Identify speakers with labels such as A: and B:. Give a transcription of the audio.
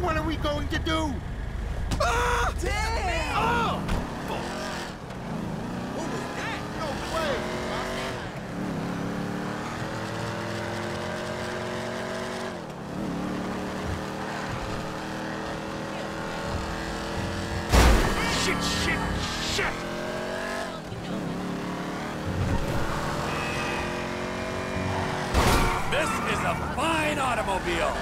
A: What are we going to do? Ah!
B: Damn!
A: Oh!
B: What was that?
A: No way!
C: Shit, shit, shit! This is a fine automobile!